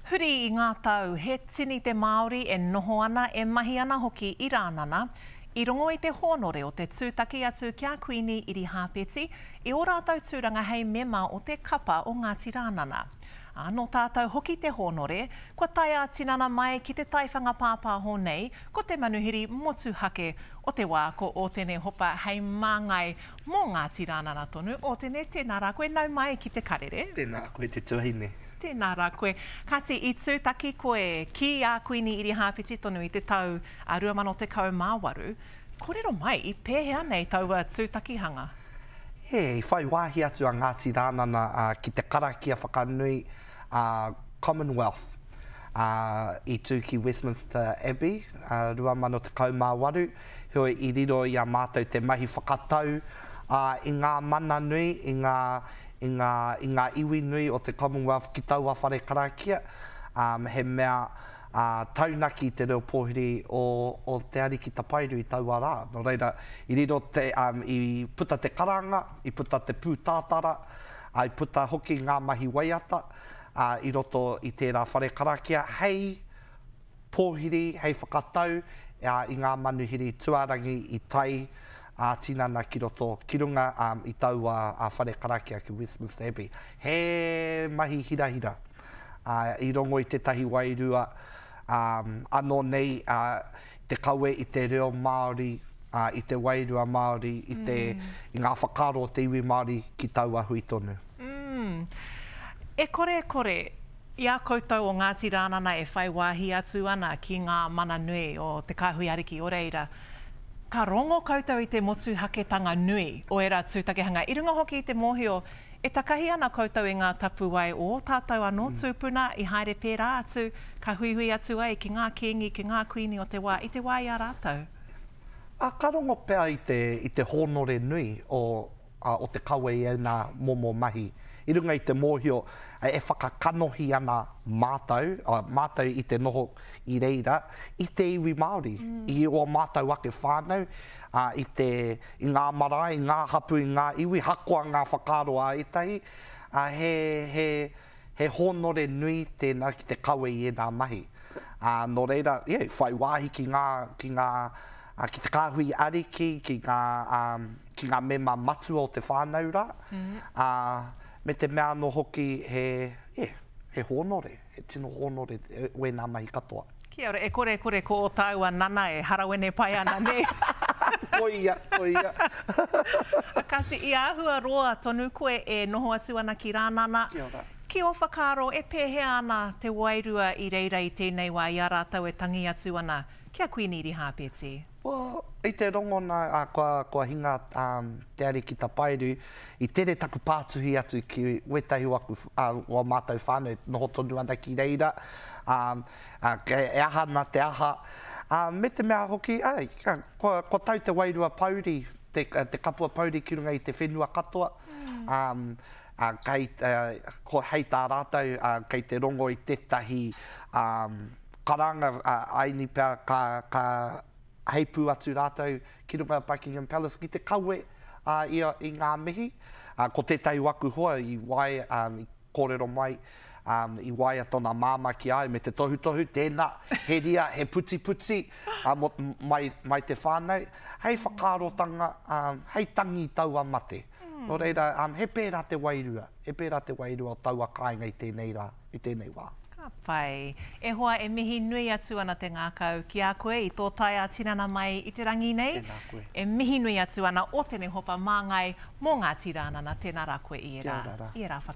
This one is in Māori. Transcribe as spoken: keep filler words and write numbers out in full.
Huri I ngā tau, he tini te Māori e noho ana e mahi ana hoki I Rānana, I rongo I te honore o te tūtaki atu kia kuini I ri hāpeti, I o rātou tūranga hei mema o te kapa o Ngāti Rānana. Anō tātou hoki te honore, kua taia tinana mai ki te taiwhanga pāpā honei, ko te manuhiri motuhake o te wā ko o tēnei hopa hei māngai mō Ngāti Rānana tonu, o tēnei tēnā rā koe nau mai ki te karere. Tēnā koe te tuahine. Tēnā rā koe. Kāti I tūtaki koe ki a kuini I ri hāpeti tonu I te tau a rua mano te kau māwaru, kōrero mai I pēhea nei taua tūtaki hanga. He, I whai wāhi atu a Ngāti Rānana uh, ki te karakia whakanui uh, Commonwealth uh, I tū ki Westminster Abbey, uh, rua mano te kau māwaru, hoi I riro I a mātou te mahi whakatau uh, I ngā mana nui, I ngā I ngā, I ngā iwi nui o te Commonwealth ki taua whare karakia, um, he mea uh, taunaki te reo pōhiri o, o te ari ki tapairu I taua rā. No reira, I riro te, um, I puta te karanga, I puta te pūtātara, I puta hoki ngā mahi waiata, uh, I roto I tērā whare karakia, hei pōhiri, hei whakatau, uh, I ngā manuhiri tuarangi I tai, a uh, tinana ki roto ki runga um, I taua a whare karakia ki Westminster Abbey. He mahi hira hira. Uh, I rongo I te tahi wairua, um, anō nei uh, te kaue I te reo Māori, uh, I te wairua Māori, I, te, mm. I ngā whakaro o te iwi Māori ki taua hui tonu. Mm. E kore kore, I a koutou o Ngāti Rānana e whai wāhi atu ana ki ngā mana nui o te kāhui ariki o reira. Ka rongo koutou I te motuhaketanga nui o era tūtakehanga. I runga hoki I te mōhio, e takahi ana koutou I ngā tapu wai o tātou anō mm. tūpuna I haere pērā atu, ka huihui atu ai ki ngā kingi, ki ngā kuini o te wā, I te wā I a rātou. A ka rongo pēr I te, I te honore nui o, a, o te kawe I nā momo mahi. I runga I te mōhio, e whakakanohi ana mātou, a, mātou I te noho I reira, I te iwi Māori, mm. I o mātou ake whānau, a, I, te, I ngā marae, I ngā hapu, I ngā iwi, hakoa ngā whakaroa e tahi, a, he, he, he honore nui tēnā ki te kawe I nā mahi. A, no reira, yeah, whai wāhi ki ngā, ki ngā, a, ki te kāhui ariki, ki ngā, um, ki ngā mema matu o te whānau rā, mm. a, me te mea no hoki he, yeah, he honore, he tino honore e, we nā mahi katoa. Kia ora, e kore kore ko o tāua nana e harawene pai ana ne. Oia, oia. Kāti I āhua roa tonu koe e noho atu ana ki Rānana. Kia ora. Ki o whakaro e pēhea ana te wairua I reira I tēnei wā I a rātou e tangi atu ana. Kia kuini I ri hāpeti? Well, I te rongona a kua, kua hinga um, te ari ki tapairu, I tere taku pātuhi atu ki wetahi waku uh, o mātou whānau, noho tonu ana ki reira, um, uh, e aha na te aha. Uh, me te mea hoki, ai, ko, ko tau te wairua pauri, te, te kapua pauri ki runga I te whenua katoa. Mm. Um, uh, kei, uh, ko hei tā rātou, uh, kei te rongo I tētahi um, karanga uh, aini pēr ka, ka heipu atu rātou ki runga Buckingham Palace ki te kaue uh, I, I ngā mihi. Uh, ko tētai waku hoa I wai, um, I kōrero mai, um, I wai atona māma ki ai me te tohu tohu, tēnā, he ria, he puti puti, uh, mo, mai, mai te whānau. Hei whakarotanga, um, hei tangi taua mate. Mm. No reira, um, he pērā te wairua, he pērā te wairua o taua kāinga I tēnei rā, I tēnei wā. Pai. E hoa e mihi nui atu ana te ngākau ki a koe I tō taia tinana mai I te rangi nei. E mihi nui atu ana o tēnei hopa māngai mō Ngāti Rānana, tēnā rā koe I e rā. I e rā